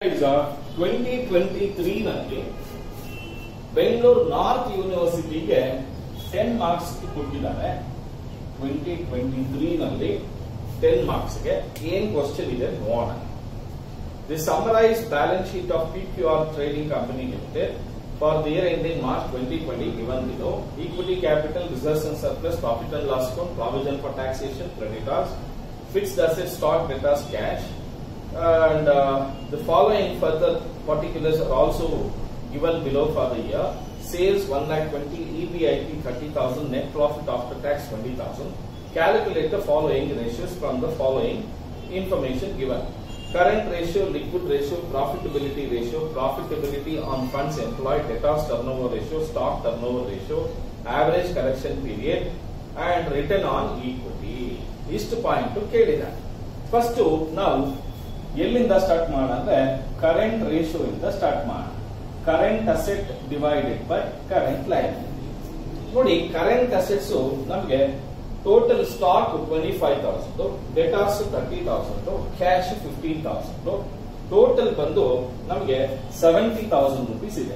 ಈಗ 2023 ನಲ್ಲಿ Bengaluru north ಯೂನಿವರ್ಸಿಟಿಗೆ 10 marks ಕೊಟ್ಟಿದ್ದಾರೆ. 2023 ನಲ್ಲಿ 10 ಮಾರ್ಕ್ಸ್ ಗೆ ಏನ್ ಕ್ವಶನ್ ಇದೆ ನೋಡೋಣ. The summarise balance sheet of PQR trading company limited for the year ending March 2020 given below. Equity capital, reserves and surplus, profit and loss account, provision for taxation, creditors, fixed assets, stock, debtors, cash. And the following further particulars are also given below for the year. Sales 1,20,000, EBIT 30,000, net profit after tax 20,000. Calculate the following ratios from the following information given. Current ratio, liquid ratio, profitability on funds employed, debtors turnover ratio, stock turnover ratio, average correction period, and return on equity. Istu point ಕೇಳಿದ್ದಾರೆ. First ನಾವು ಎಲ್ಲಿಂದ start ಮಾಡೋಣ ಅಂದ್ರೆ current ratio ಇಂದ start ಮಾಡೋಣ. Current asset divided by current liability. ನೋಡಿ, current assets ನಮಗೆ total stock 25,000, debtors 30,000, cash 15,000, total ಬಂದು ನಮಗೆ 70,000 rupees ಇದೆ.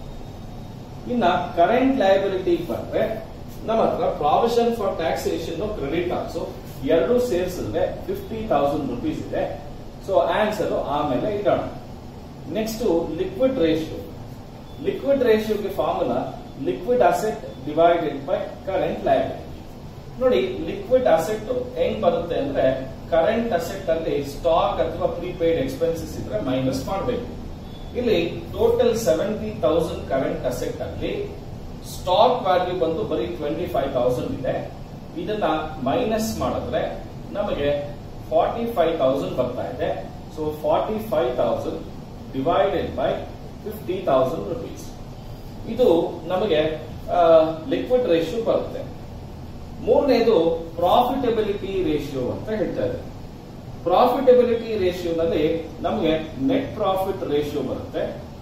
ಇನ್ನ ಕರೆಂಟ್ ಲಯಬಿಲಿಟಿ ಬಂದ್ರೆ ನಮ್ಮ ಹತ್ರ ಪ್ರಾವಿಷನ್ ಫಾರ್ ಟ್ಯಾಕ್ಸೇಷನ್, ಕ್ರೆಡಿಟರ್ಸ್ ಎರಡು ಸೇರಿಸಿದ್ರೆ 50,000 rupees ಇದೆ. ಸೊ ಆನ್ಸರ್ ಆಮೇಲೆ ಇಡೋಣ. Next liquid ratio. ಲಿಕ್ವಿಡ್ ರೇಷಿಯೋಗೆ formula liquid asset divided by current liability. ನೋಡಿ, ಲಿಕ್ವಿಡ್ ಅಸೆಟ್ ಹೆಂಗ್ ಬರುತ್ತೆ ಅಂದ್ರೆ ಕರೆಂಟ್ ಅಸೆಟ್ ಅಲ್ಲಿ ಸ್ಟಾಕ್ ಅಥವಾ ಪ್ರೀಪೇಯ್ಡ್ ಎಕ್ಸ್ಪೆನ್ಸಸ್ ಇದ್ರೆ ಮೈನಸ್ ಮಾಡಬೇಕು. ಇಲ್ಲಿ ಟೋಟಲ್ 70,000 ಕರೆಂಟ್ ಅಸೆಟ್ ಅಲ್ಲಿ ಸ್ಟಾಕ್ ವ್ಯಾಲ್ಯೂ ಬಂದು ಬರೀ 25,000 ಇದೆ. ಇದನ್ನ ಮೈನಸ್ ಮಾಡಿದ್ರೆ ನಮಗೆ 45,000 ಬರ್ತಾ ಇದೆ. So 45,000 divided by 50,000 rupees. ಇದು ನಮಗೆ ಲಿಕ್ವಿಡ್ ರೇಷಿಯೋ ಬರುತ್ತೆ. ಮೂರನೇದು ಪ್ರಾಫಿಟಬಿಲಿಟಿ ರೇಷಿಯೋ ಅಂತ ಹೇಳ್ತಾರೆ. ಪ್ರಾಫಿಟಬಿಲಿಟಿ ರೇಷಿಯೋನಲ್ಲಿ ನಮಗೆ ನೆಟ್ ಪ್ರಾಫಿಟ್ ರೇಷಿಯೋ ಬರುತ್ತೆ.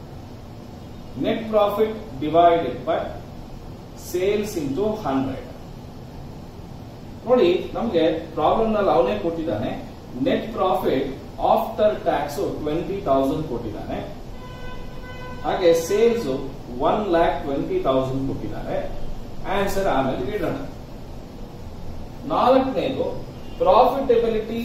Net profit divided by sales into 100. ನೋಡಿ, ನಮಗೆ ಪ್ರಾಬ್ಲಮ್ ನಲ್ಲಿ ಅವನೇ ಕೊಟ್ಟಿದ್ದಾನೆ. ನೆಟ್ ಪ್ರಾಫಿಟ್ ಆಫ್ಟರ್ ಟ್ಯಾಕ್ಸ್ 20,000 ಕೊಟ್ಟಿದ್ದಾನೆ. ಹಾಗೆ ಸೇಲ್ಸ್ 1,20,000 ಕೊಟ್ಟಿದ್ದಾರೆ. ಆನ್ಸರ್ ಆಮೇಲೆ ಇಡೋಣ. ನಾಲ್ಕನೇದು profitability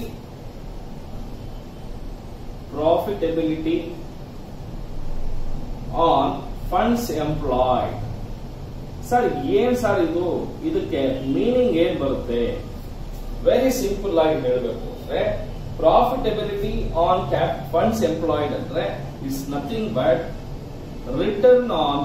on funds employed. Sir ಏನ್ ಸರ್ ಇದು? ಇದಕ್ಕೆ ಮೀನಿಂಗ್ ಏನ್ ಬರುತ್ತೆ? ವೆರಿ ಸಿಂಪಲ್ ಆಗಿ ಹೇಳಬೇಕು ಅಂದ್ರೆ ಪ್ರಾಫಿಟಬಿಲಿಟಿ ಆನ್ ಫಂಡ್ಸ್ ಎಂಪ್ಲಾಯ್ಡ್ ಅಂದ್ರೆ is nothing but return on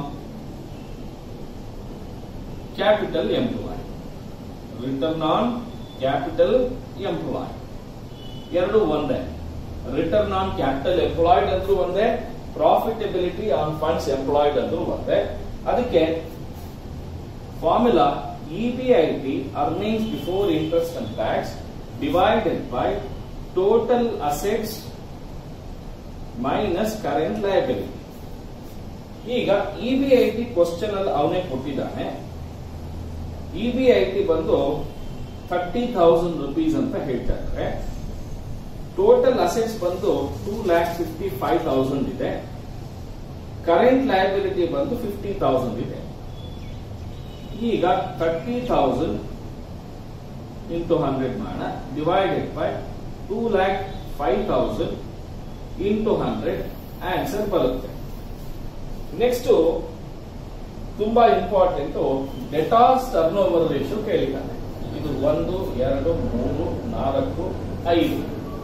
capital employed. Return on capital employed ಎರಡು ಒಂದೇ. ರಿಟರ್ನ್ ಆನ್ ಕ್ಯಾಪಿಟಲ್ ಎಂಪ್ಲಾಯ್ಡ್ ಅಂದ್ರೂ ಒಂದೇ, ಪ್ರಾಫಿಟಬಿಲಿಟಿ ಆನ್ ಫಂಡ್ಸ್ ಎಂಪ್ಲಾಯ್ಡ್ ಅಂದ್ರೂ ಒಂದೇ. ಅದಕ್ಕೆ formula EBIT, earnings before interest and tax, divided by total assets minus current liability. ಈಗ EBIT question ಅಲ್ಲಿ ಅವನೇ ಕೊಟ್ಟಿದ್ದಾನೆ. EBIT ಬಂದು 30,000 rupees ಅಂತ ಹೇಳ್ತಾ ಇದ್ದಾರೆ. ಟೋಟಲ್ ಅಸೆಟ್ಸ್ ಬಂದು 2,55,000 ಇದೆ. ಕರೆಂಟ್ ಲಯಬಿಲಿಟಿ ಬಂದು 50,000 ಇದೆ. ಈಗ 30,000 ಇಂಟು 100 ಮಾಡೋಣ. ಡಿವೈಡೆಡ್ ಬೈ 2,05,000 ಇಂಟು 100 ಆನ್ಸರ್ ಬರುತ್ತೆ. ನೆಕ್ಸ್ಟ್ ತುಂಬಾ important, debtors turnover ratio ಕೇಳಿದ್ದಾನೆ. ಇದು 1, 2, 3, 4, 5.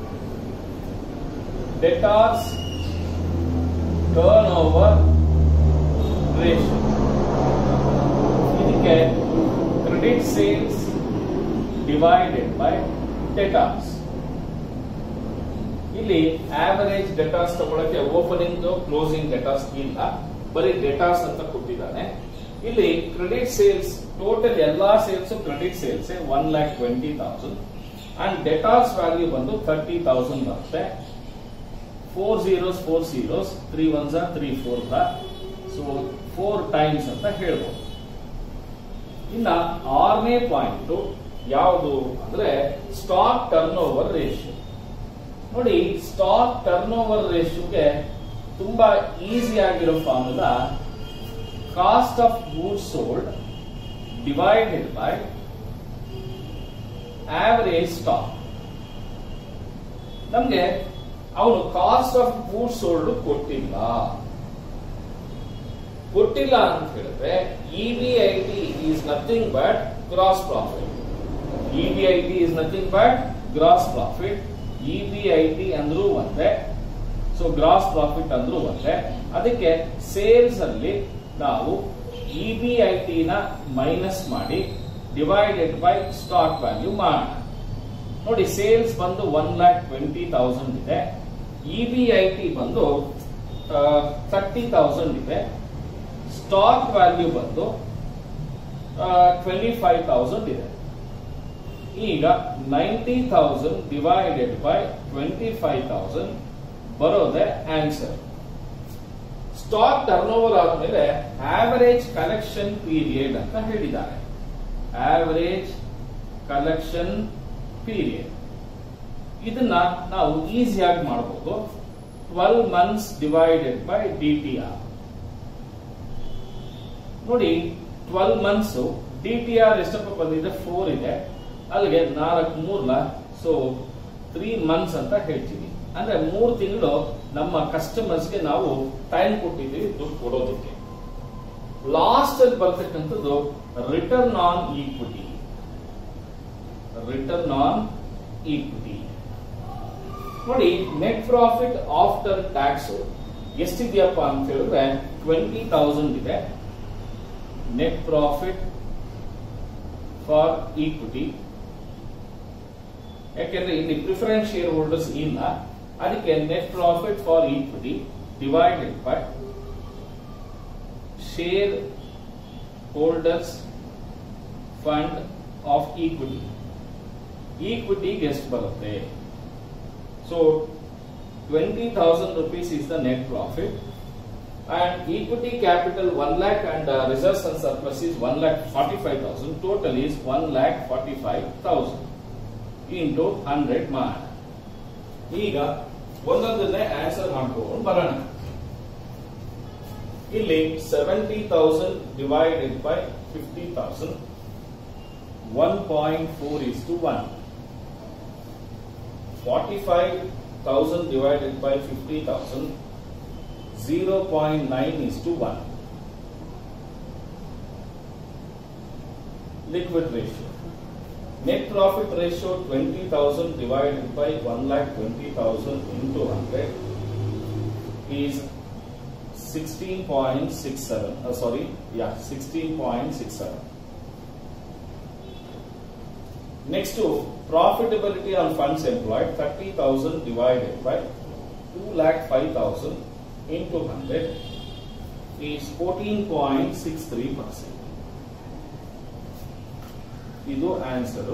Debtors turnover ratio. ಇದಕ್ಕೆ credit sales divided by debtors. ಇಲ್ಲಿ ಆವರೇಜ್ ಡೆಟಾರ್ಸ್ ತಗೊಳಕ್ಕೆ ಓಪನಿಂಗ್ ಕ್ಲೋಸಿಂಗ್ ಡೆಟಾರ್ಸ್ ಇಲ್ಲ, ಬರೀ ಡೆಟಾರ್ಸ್ ಅಂತ ಕೊಟ್ಟಿದ್ದಾನೆ. ಇಲ್ಲಿ ಕ್ರೆಡಿಟ್ ಸೇಲ್ಸ್ ಟೋಟಲ್ ಎಲ್ಲಾ sales credit sales 1,20,000 and debtors value ಬಂದು 30,000 ಬರುತ್ತೆ. 4 zeros 4 zeros, 3 ones 3 4s, so 4 times ಅಂತ ಹೇಳ್ಬೋದು. ಇನ್ನ ಆರನೇ ಪಾಯಿಂಟ್ ಯಾವುದು ಅಂದ್ರೆ ಸ್ಟಾಕ್ ಟರ್ನ್ ಓವರ್ ರೇಷಿಯೋ. ನೋಡಿ, ಸ್ಟಾಕ್ ಟರ್ನ್ ಓವರ್ ರೇಷಿಯೋಗೆ ತುಂಬಾ ಈಸಿ ಆಗಿರೋ formula cost of goods sold divided by average stock. ನಮ್ಗೆ ಅವನು ಕಾಸ್ಟ್ ಆಫ್ ಗೂಡ್ಸ್ ಸೋಲ್ಡ್ ಕೊಟ್ಟಿಲ್ಲ ಅಂತ ಹೇಳಿದ್ರೆ EBIT is nothing but gross profit. EBIT is nothing but gross profit. EBIT ಅಂದ್ರೂ ಒಂದೇ, ಸೊ ಗ್ರಾಸ್ ಪ್ರಾಫಿಟ್ ಅಂದ್ರೂ ಒಂದೇ. ಅದಕ್ಕೆ ಸೇಲ್ಸ್ ಅಲ್ಲಿ ನಾವು ಇಬಿಐಟಿ ನ ಮೈನಸ್ ಮಾಡಿ ಡಿವೈಡೆಡ್ ಬೈ ಸ್ಟಾಕ್ ವ್ಯಾಲ್ಯೂ ಮಾಡೋಣ. ನೋಡಿ, ಸೇಲ್ಸ್ ಬಂದು 1,20,000 ಇದೆ, ಇಬಿಐಟಿ ಬಂದು 30,000 ಇದೆ, ಸ್ಟಾಕ್ ವ್ಯಾಲ್ಯೂ ಬಂದು 25,000 ಇದೆ. ಈಗ 90,000 ಡಿವೈಡೆಡ್ ಬೈ 25,000 ಬರೋದೇ ಆನ್ಸರ್. ಸ್ಟಾಕ್ ಟರ್ನ್ ಓವರ್ ಆದ್ಮೇಲೆ ಆವರೇಜ್ ಕಲೆಕ್ಷನ್ ಪೀರಿಯಡ್ ಅಂತ ಹೇಳಿದ್ದಾರೆ. ಆವರೇಜ್ ಕಲೆಕ್ಷನ್ ಪೀರಿಯಡ್ ಇದನ್ನ ನಾವು ಈಸಿಯಾಗಿ ಮಾಡಬಹುದು. 12 months ಡಿವೈಡೆಡ್ ಬೈ ಡಿಟಿಆರ್. ನೋಡಿ, 12 months ಡಿಟಿಆರ್ ಎಷ್ಟಪ್ಪ ಬಂದಿದೆ? 4 ಇದೆ, ಅಲ್ಲಿಗೆ 4 3 ಸೊ 3 months ಅಂತ ಹೇಳ್ತೀವಿ. ಅಂದ್ರೆ 3 ತಿಂಗಳು ನಮ್ಮ ಕಸ್ಟಮರ್ಸ್ಗೆ ನಾವು ಟೈಮ್ ಕೊಟ್ಟಿದ್ದೀವಿ ದುಡ್ಡು ಕೊಡೋದಕ್ಕೆ. ಲಾಸ್ಟ್ ಅಲ್ಲಿ ಬರ್ತಕ್ಕಂಥದ್ದು return on equity. Return on equity ನೋಡಿ, ನೆಟ್ ಪ್ರಾಫಿಟ್ ಆಫ್ಟರ್ ಟ್ಯಾಕ್ಸ್ ಎಷ್ಟಿದೆಯಪ್ಪ ಅಂತ ಹೇಳಿದ್ರೆ 20,000 ಇದೆ. ನೆಟ್ ಪ್ರಾಫಿಟ್ ಫಾರ್ ಈಕ್ವಿಟಿ, ಯಾಕೆಂದ್ರೆ ಇಲ್ಲಿ ಪ್ರಿಫರೆನ್ಸ್ ಶೇರ್ ಹೋಲ್ಡರ್ಸ್ ಇಲ್ಲ, ಅದಕ್ಕೆ net profit for equity divided by shareholders fund of equity. ಈಕ್ವಿಟಿಗೆ ಎಷ್ಟು ಬರುತ್ತೆ? So 20,000 rupees is the net profit, and equity capital 1 lakh and reserves and surplus is 1,45,000. Total is 1,45,000 into 100 ಮಾಡಿ. ಈಗ ಒಂದೊಂದನ್ನೇ answer ಮಾಡ್ಕೊಂಡು ಬರೋಣ. ಇಲ್ಲಿ 70,000 divided by 50,000 1.4:1. 45,000 divided by 50,000 0.9:1. Liquid ratio. Net profit ratio 20,000 divided by 1,20,000 into 100 is 16.67. 16.67. Next to profitability on funds employed, 30,000 divided by 2,05,000 into 100 is 14.63%. ಇದು answer.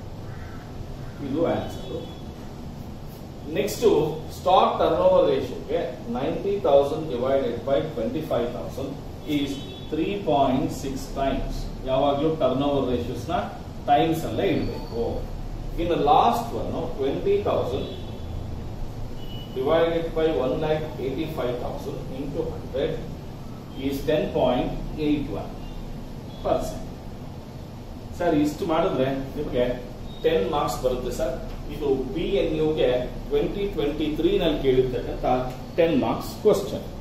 Next stock turnover ರೇಷಿಯೋಗೆ 90,000 divided by 25,000 is 3.6 times. ಯಾವಾಗಲೂ turnover ratios ನ times ಅಲ್ಲೇ ಇಡಬೇಕು. ಇನ್ನು last one 20,000 divided by 1,85,000 into 100 is 10.81%. ಸರ್, ಇಷ್ಟು ಮಾಡಿದ್ರೆ ನಿಮಗೆ 10 marks ಬರುತ್ತೆ ಸರ್. ಇದು BNU ಗೆ 2023 ನಲ್ಲಿ ಕೇಳಿರ್ತಕ್ಕಂಥ 10 marks ಕ್ವಶನ್.